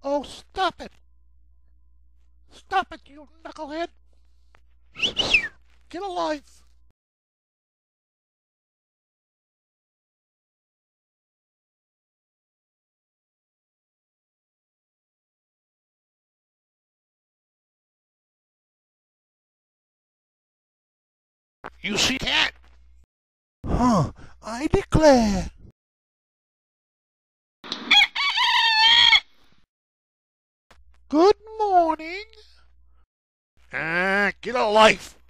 Oh, stop it! Stop it, you knucklehead! Get a life! You see that? Huh, I declare. Good morning. Get a life.